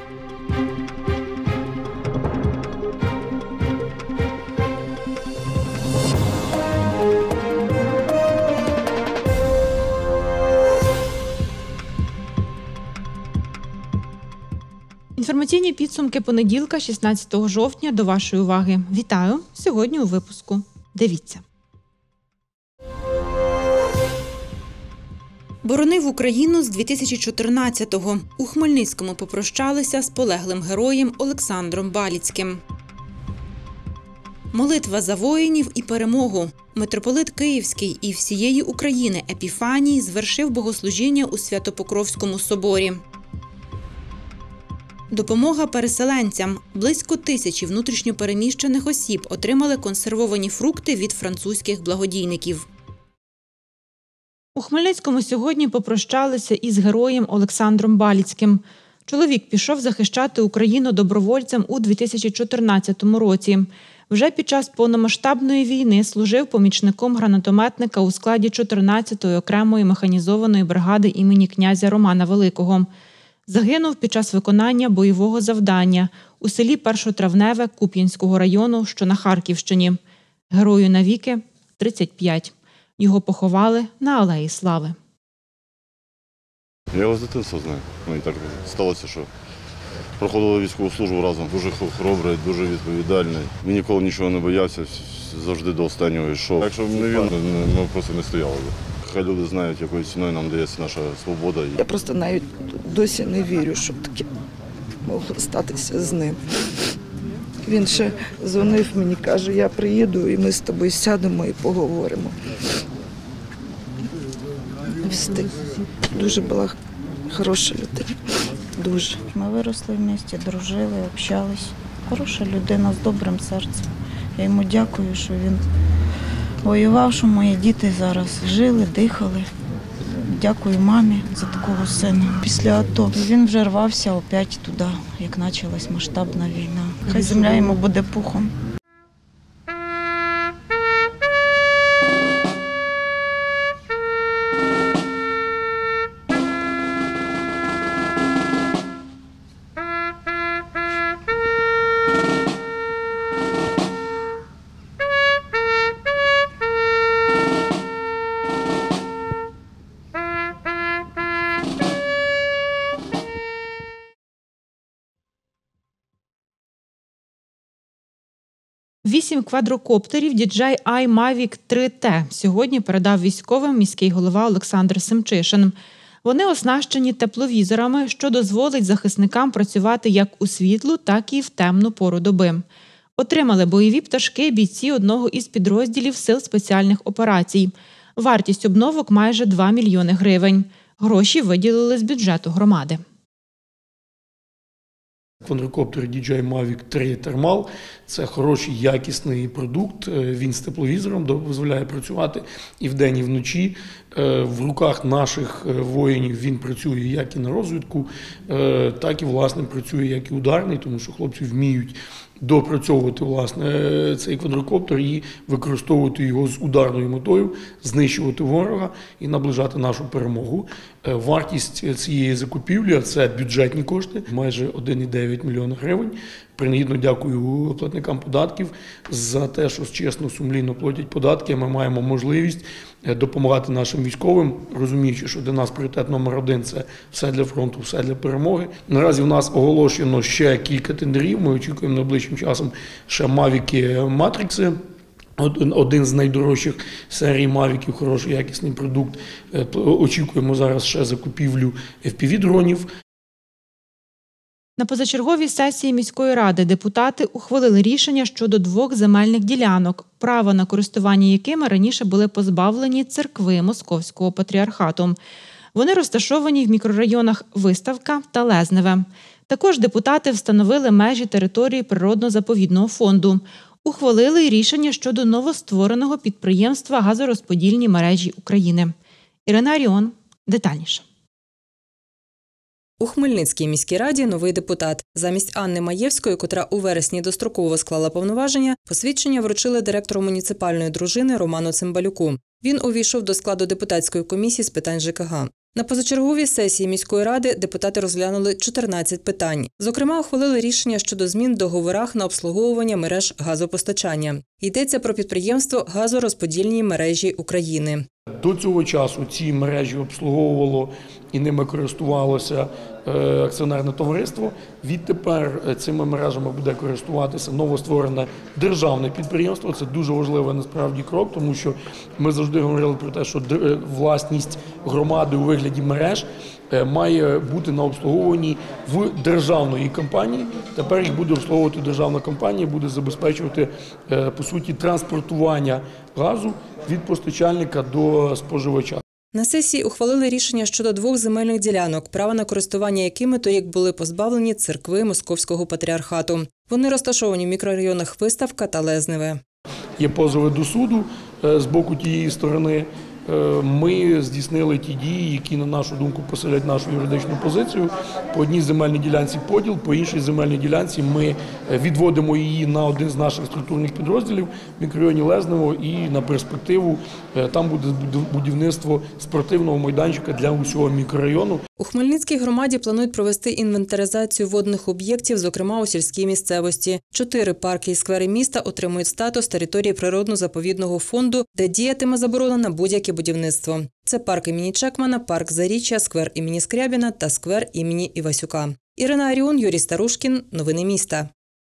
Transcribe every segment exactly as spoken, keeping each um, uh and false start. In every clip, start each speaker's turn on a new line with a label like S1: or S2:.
S1: Інформаційні підсумки понеділка, шістнадцятого жовтня, до вашої уваги. Вітаю! Сьогодні у випуску. Дивіться. Боронив Україну з дві тисячі чотирнадцятого. У Хмельницькому попрощалися з полеглим героєм Олександром Баліцьким. Молитва за воїнів і перемогу. Митрополит Київський і всієї України Епіфаній звершив богослужіння у Свято-Покровському соборі. Допомога переселенцям. Близько тисячі внутрішньопереміщених осіб отримали консервовані фрукти від французьких благодійників. У Хмельницькому сьогодні попрощалися із героєм Олександром Баліцьким. Чоловік пішов захищати Україну добровольцем у дві тисячі чотирнадцятому році. Вже під час повномасштабної війни служив помічником гранатометника у складі чотирнадцятої окремої механізованої бригади імені князя Романа Великого. Загинув під час виконання бойового завдання у селі Першотравневе Куп'янського району, що на Харківщині. Герою навіки – тридцять п'ять. Його поховали на Алеї Слави.
S2: Я його з дитинства знаю. Ну, і так сталося, що проходили військову службу разом. Дуже хоробрий, дуже відповідальний. Він ніколи нічого не боявся, завжди до останнього йшов. Якщо б не він, ми просто не стояли б. Хай люди знають, якою ціною нам дається наша свобода.
S3: Я просто навіть досі не вірю, що таке могло статися з ним. Він ще дзвонив мені, каже, я приїду і ми з тобою сядемо і поговоримо. Дуже була хороша людина, дуже.
S4: Ми виросли в місті, дружили, общались. Хороша людина з добрим серцем. Я йому дякую, що він воював, що мої діти зараз жили, дихали. Дякую мамі за такого сина. Після АТО він вже рвався опять туди, як почалась масштабна війна. Хай земля йому буде пухом.
S1: Вісім квадрокоптерів ді джей ай Mavic три Т сьогодні передав військовим міський голова Олександр Семчишин. Вони оснащені тепловізорами, що дозволить захисникам працювати як у світлу, так і в темну пору доби. Отримали бойові пташки бійці одного із підрозділів Сил спеціальних операцій. Вартість обновок – майже два мільйони гривень. Гроші виділили з бюджету громади.
S5: Квадрокоптер ді джей ай Mavic три Thermal – це хороший, якісний продукт. Він з тепловізором дозволяє працювати і вдень, і вночі. В руках наших воїнів він працює як і на розвідку, так і, власне, працює як і ударний, тому що хлопці вміють допрацьовувати, власне, цей квадрокоптер і використовувати його з ударною метою, знищувати ворога і наближати нашу перемогу. Вартість цієї закупівлі – це бюджетні кошти, майже один цілих дев'ять мільйона гривень. Принагідно дякую платникам податків за те, що чесно, сумлінно платять податки. Ми маємо можливість допомагати нашим військовим, розуміючи, що для нас пріоритет номер один – це все для фронту, все для перемоги. Наразі в нас оголошено ще кілька тендерів. Ми очікуємо найближчим часом ще Мавіки Матрикси. Один з найдорожчих серій Мавіків, хороший, якісний продукт. Очікуємо зараз ще закупівлю еф пі ві-дронів.
S1: На позачерговій сесії міської ради депутати ухвалили рішення щодо двох земельних ділянок, право на користування якими раніше були позбавлені церкви Московського патріархату. Вони розташовані в мікрорайонах Виставка та Лезневе. Також депутати встановили межі території природно-заповідного фонду. Ухвалили й рішення щодо новоствореного підприємства «Газорозподільні мережі України». Ірина Аріон. Детальніше.
S6: У Хмельницькій міській раді новий депутат. Замість Анни Маєвської, котра у вересні достроково склала повноваження, посвідчення вручили директору муніципальної дружини Роману Цимбалюку. Він увійшов до складу депутатської комісії з питань ЖКГ. На позачерговій сесії міської ради депутати розглянули чотирнадцять питань. Зокрема, ухвалили рішення щодо змін в договорах на обслуговування мереж газопостачання. Йдеться про підприємство «Газорозподільні мережі України».
S5: До цього часу ці мережі обслуговувало і ними користувалося акціонерне товариство. Відтепер цими мережами буде користуватися новостворене державне підприємство. Це дуже важливий насправді крок, тому що ми завжди говорили про те, що власність громади у вигляді мереж має бути на обслуговуванні в державної компанії. Тепер їх буде обслуговувати державна компанія, буде забезпечувати, по суті, транспортування газу від постачальника до споживача.
S6: На сесії ухвалили рішення щодо двох земельних ділянок, права на користування якими торік були позбавлені церкви Московського патріархату. Вони розташовані в мікрорайонах Виставка та Лезневе.
S5: Є позови до суду з боку тієї сторони. Ми здійснили ті дії, які, на нашу думку, посилять нашу юридичну позицію. По одній земельній ділянці поділ, по іншій земельній ділянці ми відводимо її на один з наших структурних підрозділів в мікрорайоні Лезнево, і на перспективу там буде будівництво спортивного майданчика для усього мікрорайону.
S6: У Хмельницькій громаді планують провести інвентаризацію водних об'єктів, зокрема у сільській місцевості. Чотири парки і сквери міста отримують статус території природно-заповідного фонду, де діятиме заборона на будь-яке будівництво. Це парк імені Чекмана, парк Заріччя, сквер імені Скрябіна та сквер імені Івасюка. Ірина Аріон, Юрій Старушкін. Новини міста.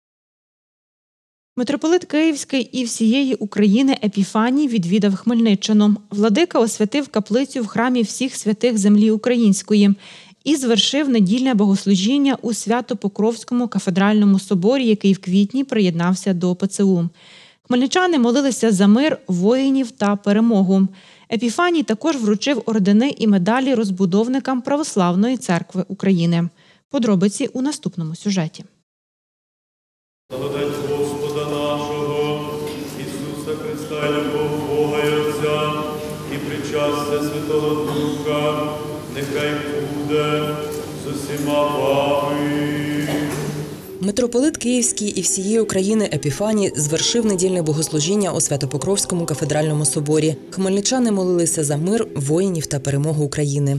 S1: Митрополит Київський і всієї України Епіфаній відвідав Хмельниччину. Владика освятив каплицю в храмі всіх святих землі української і звершив недільне богослужіння у Свято-Покровському кафедральному соборі, який в квітні приєднався до ПЦУ. Хмельничани молилися за мир, воїнів та перемогу. Епіфаній також вручив ордени і медалі розбудовникам Православної церкви України. Подробиці у наступному сюжеті.
S7: Благодать Господа нашого, Ісуса Христа, і любов Бога і Отця, і причастя Святого Духа, нехай буде з усіма вами.
S6: Митрополит Київський і всієї України Епіфаній звершив недільне богослужіння у Свято-Покровському кафедральному соборі. Хмельничани молилися за мир, воїнів та перемогу України.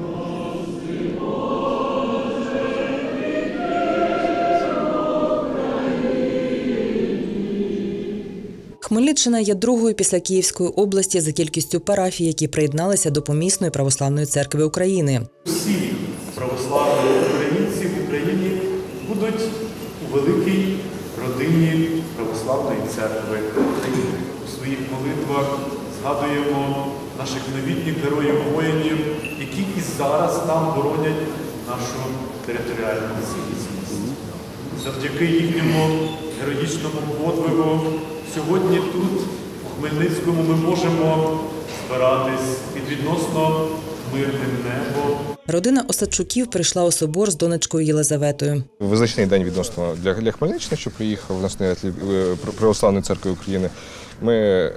S6: Хмельниччина є другою після Київської області за кількістю парафій, які приєдналися до помісної православної церкви України.
S7: Всі православні українці в Україні будуть у великій родині православної церкви України. У своїх молитвах згадуємо наших новітніх героїв-воїнів, які і зараз там боронять нашу територіальну цілісність. Завдяки їхньому героїчному подвигу сьогодні тут, у Хмельницькому, ми можемо збиратись під відносно мирним небом.
S6: Родина Осадчуків прийшла у собор з донечкою Єлизаветою.
S8: Визначний день відносно для, для Хмельниччини, що приїхав настоятель Православної церкви України. Ми,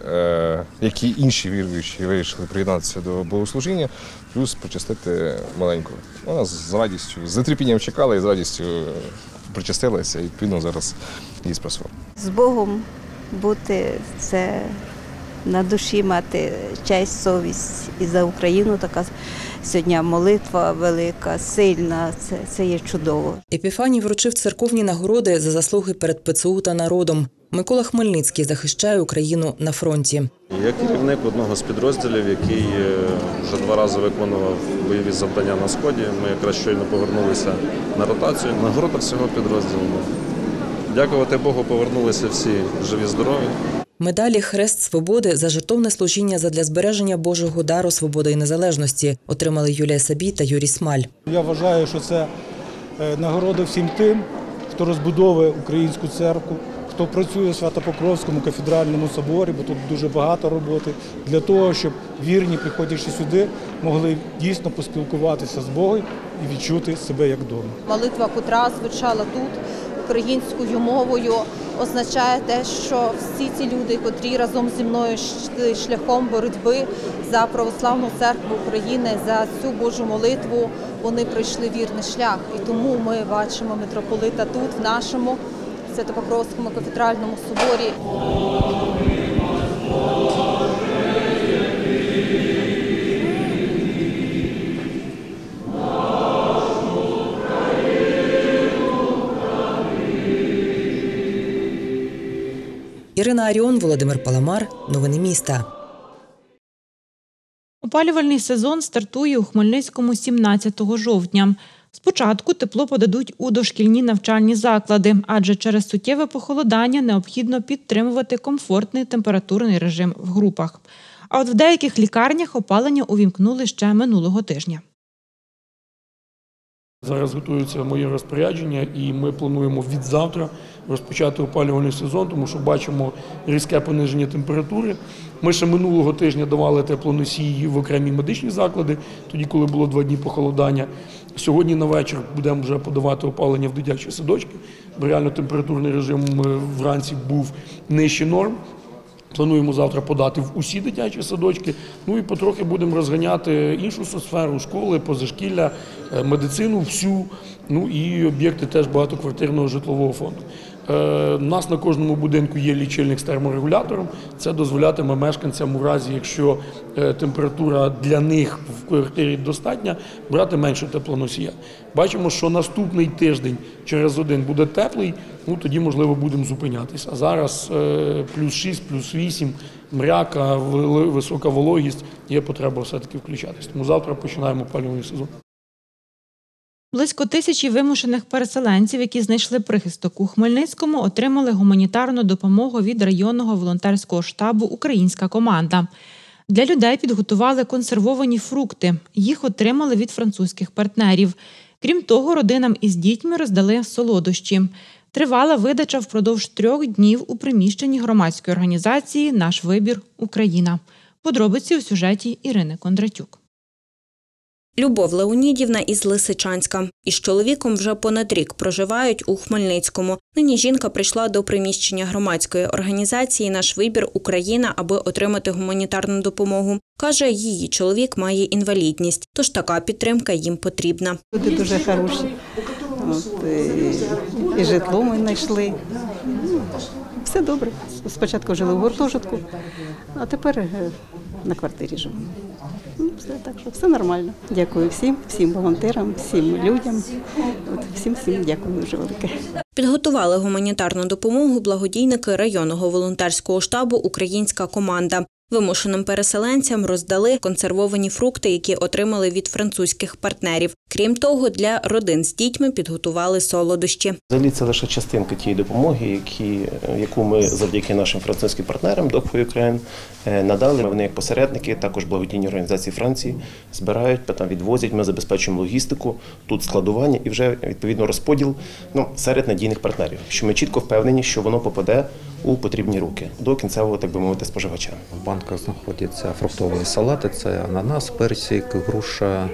S8: е, як і інші віруючі, вирішили приєднатися до богослужіння, плюс почастити маленьку. Вона з радістю, з нетерпінням чекала і з радістю причастилася, і відповідно зараз її спрацювала.
S9: З Богом бути – це на душі мати честь, совість. І за Україну така сьогодні молитва велика, сильна, це, це є чудово.
S6: Епіфаній вручив церковні нагороди за заслуги перед ПЦУ та народом. Микола Хмельницький захищає Україну на фронті.
S10: Я керівник одного з підрозділів, який вже два рази виконував бойові завдання на Сході. Ми якраз щойно повернулися на ротацію. Нагорода всього підрозділу. Дякувати Богу, повернулися всі живі-здорові.
S6: Медалі «Хрест свободи» за жертовне служіння задля збереження Божого дару свободи і незалежності отримали Юлія Сабій та Юрій Смаль.
S11: Я вважаю, що це нагорода всім тим, хто розбудовує українську церкву, хто працює у Свято-Покровському кафедральному соборі, бо тут дуже багато роботи, для того, щоб вірні, приходячи сюди, могли дійсно поспілкуватися з Богом і відчути себе як вдома.
S12: Молитва, котра звучала тут українською мовою, означає те, що всі ці люди, котрі разом зі мною йшли шляхом боротьби за православну церкву України, за цю Божу молитву, вони пройшли вірний шлях. І тому ми бачимо митрополита тут, в нашому Свято-Покровському кафедральному соборі.
S6: Ірина Аріон, Володимир Паламар. Новини міста.
S1: Опалювальний сезон стартує у Хмельницькому сімнадцятого жовтня. Спочатку тепло подадуть у дошкільні навчальні заклади, адже через суттєве похолодання необхідно підтримувати комфортний температурний режим в групах. А от в деяких лікарнях опалення увімкнули ще минулого тижня.
S5: Зараз готуються мої розпорядження, і ми плануємо від завтра розпочати опалювальний сезон, тому що бачимо різке пониження температури. Ми ще минулого тижня давали теплоносії в окремі медичні заклади, тоді, коли було два дні похолодання. Сьогодні на вечір будемо вже подавати опалення в дитячі садочки, бо реально температурний режим вранці був нижче норм. Плануємо завтра подати в усі дитячі садочки, ну і потрохи будемо розганяти іншу сферу, школи, позашкілля, медицину всю, ну і об'єкти теж багатоквартирного житлового фонду. У нас на кожному будинку є лічильник з терморегулятором. Це дозволятиме мешканцям у разі, якщо температура для них в квартирі достатня, брати менше теплоносія. Бачимо, що наступний тиждень через один буде теплий, ну тоді, можливо, будемо зупинятися. А зараз плюс шість, плюс вісім, мряка, висока вологість, є потреба все-таки включатись. Тому завтра починаємо опалювальний сезон.
S1: Близько тисячі вимушених переселенців, які знайшли прихисток у Хмельницькому, отримали гуманітарну допомогу від районного волонтерського штабу «Українська команда». Для людей підготували консервовані фрукти. Їх отримали від французьких партнерів. Крім того, родинам із дітьми роздали солодощі. Тривала видача впродовж трьох днів у приміщенні громадської організації «Наш вибір – Україна». Подробиці у сюжеті Ірини Кондратюк.
S13: Любов Леонідівна із Лисичанська. Із чоловіком вже понад рік проживають у Хмельницькому. Нині жінка прийшла до приміщення громадської організації «Наш вибір – Україна», аби отримати гуманітарну допомогу. Каже, її чоловік має інвалідність, тож така підтримка їм потрібна.
S14: Люди дуже хороші. От, і, і житло ми знайшли. Все добре. Спочатку жили в гуртожитку, а тепер на квартирі живемо. Все, так що все нормально. Дякую всім, всім волонтерам, всім людям. От, всім, всім дякую дуже велике.
S13: Підготували гуманітарну допомогу благодійники районного волонтерського штабу «Українська команда». Вимушеним переселенцям роздали консервовані фрукти, які отримали від французьких партнерів. Крім того, для родин з дітьми підготували солодощі.
S15: Взагалі це лише частинка тієї допомоги, які, яку ми завдяки нашим французьким партнерам Dog for Ukraine надали. Вони як посередники, також благодійні організації Франції, збирають, потім відвозять, ми забезпечуємо логістику, тут складування і вже відповідно розподіл ну, серед надійних партнерів, що ми чітко впевнені, що воно попаде у потрібні руки до кінцевого, так би мовити, споживача.
S16: В банках знаходяться фруктові салати, це ананас, персик, груша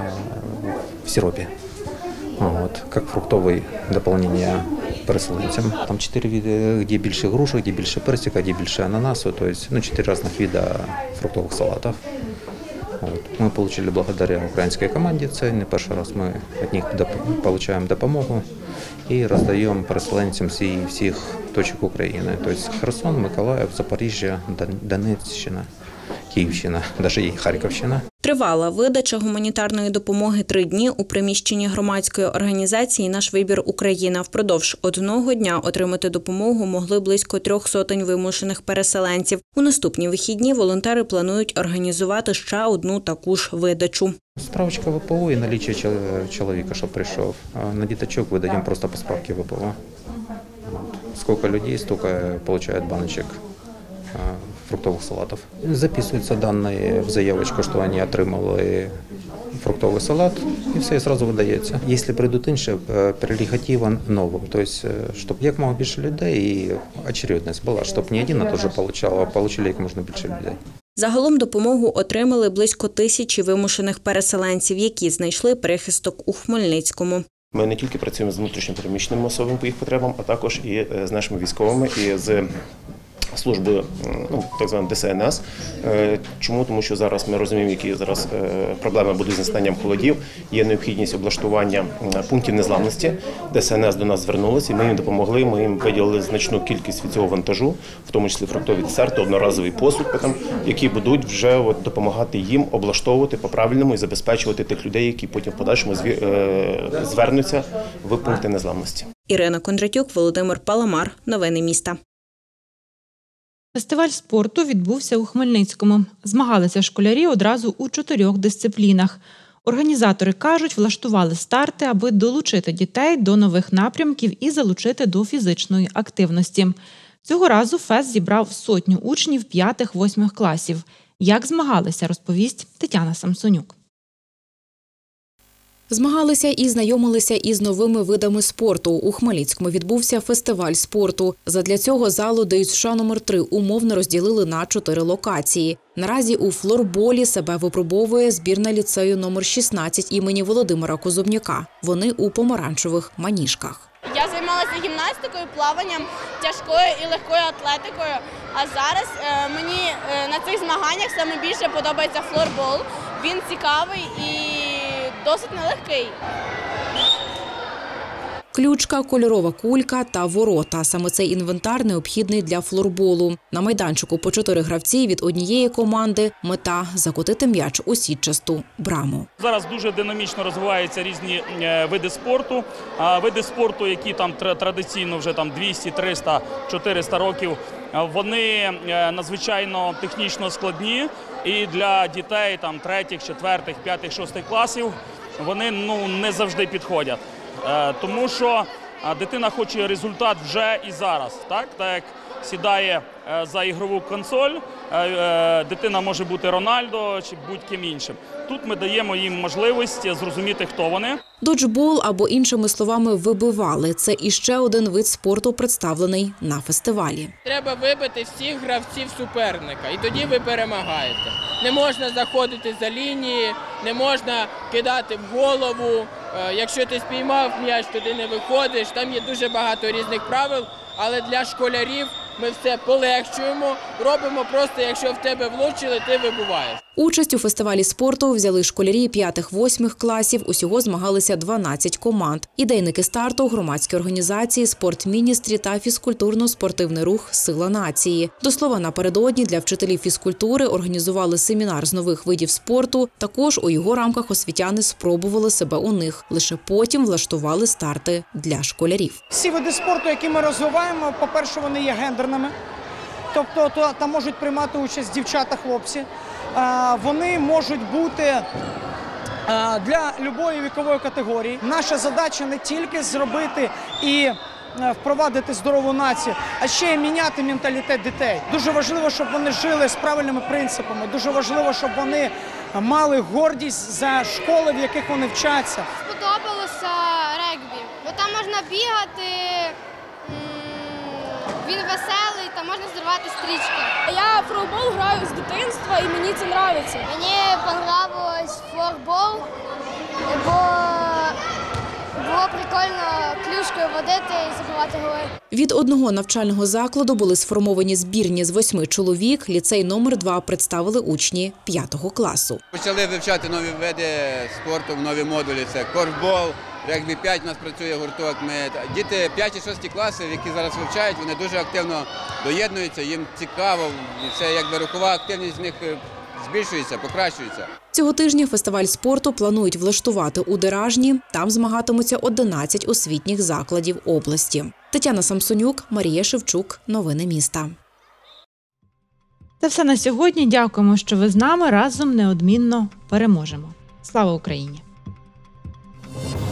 S16: в сиропі. Вот, как фруктовое дополнение переселенцям. Там четыре вида, где більше груши, где більше персика, где більше ананасу, то есть ну, четыре разных вида фруктовых салатов. Вот. Мы получили благодаря українській команді, це не перший раз ми від них отримуємо допомогу і роздаємо переселенцям зі всіх точок України. Тобто Херсон, Миколаїв, Запоріжжя, Донеччина, Київщина, навіть і Харківщина.
S13: Тривала видача гуманітарної допомоги три дні у приміщенні громадської організації «Наш вибір – Україна». Впродовж одного дня отримати допомогу могли близько трьох сотень вимушених переселенців. У наступні вихідні волонтери планують організувати ще одну таку ж видачу.
S16: Справочка ВПО і наличие чоловіка, що прийшов. А на діточок видаємо просто по справці ВПО. Скільки людей, стільки отримують баночок фруктовых салатов. Записываются данные в заявочку, что они отримали фруктовый салат, и все, и сразу видається. Якщо прийдуть інші, прерогатива нова, тобто, щоб як можна більше людей і очередність була, щоб не один теж отримав, а отримали як можна більше людей.
S13: Загалом допомогу отримали близько тисячі вимушених переселенців, які знайшли прихисток у Хмельницькому.
S15: Ми не тільки працюємо з внутрішньопереміщеними особами по їх потребам, а також і з нашими військовими, і з служби, ну, так званої Д С Н С. Чому? Тому що зараз ми розуміємо, які зараз проблеми будуть з настанням холодів. Є необхідність облаштування пунктів незламності. Д С Н С до нас звернулися, і ми їм допомогли, ми їм виділили значну кількість від цього вантажу, в тому числі фруктові десерти, одноразовий посуд, які будуть вже от, допомагати їм облаштовувати по-правильному і забезпечувати тих людей, які потім в подальшому звернуться в пункти незламності.
S13: Ірина Кондратюк, Володимир Паламар. Новини міста.
S1: Фестиваль спорту відбувся у Хмельницькому. Змагалися школярі одразу у чотирьох дисциплінах. Організатори кажуть, влаштували старти, аби долучити дітей до нових напрямків і залучити до фізичної активності. Цього разу фест зібрав сотню учнів п'ятих-восьмих класів. Як змагалися, розповість Тетяна Самсонюк.
S17: Змагалися і знайомилися із новими видами спорту. У Хмельницькому відбувся фестиваль спорту. Задля цього залу ДЮСШ номер три умовно розділили на чотири локації. Наразі у флорболі себе випробовує збірна ліцею номер шістнадцять імені Володимира Козубняка. Вони у помаранчевих маніжках.
S18: Я займалася гімнастикою, плаванням, тяжкою і легкою атлетикою. А зараз е, мені е, на цих змаганнях саме більше подобається флорбол. Він цікавий і досить нелегкий.
S17: Ключка, кольорова кулька та ворота. Саме цей інвентар необхідний для флорболу. На майданчику по чотири гравці від однієї команди. Мета – закотити м'яч у сітчасту браму.
S19: Зараз дуже динамічно розвиваються різні види спорту. Види спорту, які там традиційно вже там двісті, триста, чотириста років, вони надзвичайно технічно складні. І для дітей там третіх, четвертих, п'ятих, шостих класів вони ну, не завжди підходять. Тому що дитина хоче результат вже і зараз. Так, так як сідає за ігрову консоль, дитина може бути Рональдо чи будь-ким іншим. Тут ми даємо їм можливість зрозуміти, хто вони.
S17: Доджбол, або іншими словами вибивали – це іще один вид спорту, представлений на фестивалі.
S20: Треба вибити всіх гравців суперника, і тоді ви перемагаєте. Не можна заходити за лінії, не можна кидати в голову. Якщо ти спіймав м'яч, туди не виходиш. Там є дуже багато різних правил, але для школярів ми все полегшуємо, робимо просто, якщо в тебе влучили, ти вибуваєш.
S17: Участь у фестивалі спорту взяли школярі п'ятих-восьмих класів, усього змагалися дванадцять команд. Ідейники старту – громадські організації, спортміністрі та фізкультурно-спортивний рух «Сила нації». До слова, напередодні для вчителів фізкультури організували семінар з нових видів спорту. Також у його рамках освітяни спробували себе у них. Лише потім влаштували старти для школярів.
S21: Всі види спорту, які ми розвиваємо, по-перше, вони є гендерними. Тобто то, там можуть приймати участь дівчата-хлопці. Вони можуть бути для будь-якої вікової категорії. Наша задача не тільки зробити і впровадити здорову націю, а ще й міняти менталітет дітей. Дуже важливо, щоб вони жили з правильними принципами. Дуже важливо, щоб вони мали гордість за школи, в яких вони вчаться.
S22: Сподобалося регбі, бо там можна бігати, він веселий, та можна зривати стрічки.
S23: Я в флорбол граю з дитинства і мені це подобається.
S22: Мені подобався флорбол, бо було прикольно клюшкою водити і забивати голи.
S17: Від одного навчального закладу були сформовані збірні з восьми чоловік. Ліцей номер два представили учні п'ятого класу.
S24: Почали вивчати нові види спорту, нові модулі. Це корфбол, регбі п'ять у нас працює гурток. Ми, діти п'яті-шості класи, які зараз вивчають, вони дуже активно доєднуються, їм цікаво. Це якби рухова активність з них збільшується, покращується.
S17: Цього тижня фестиваль спорту планують влаштувати у Деражні. Там змагатимуться одинадцять освітніх закладів області. Тетяна Самсонюк, Марія Шевчук. Новини міста.
S1: Це все на сьогодні. Дякуємо, що ви з нами. Разом неодмінно переможемо. Слава Україні!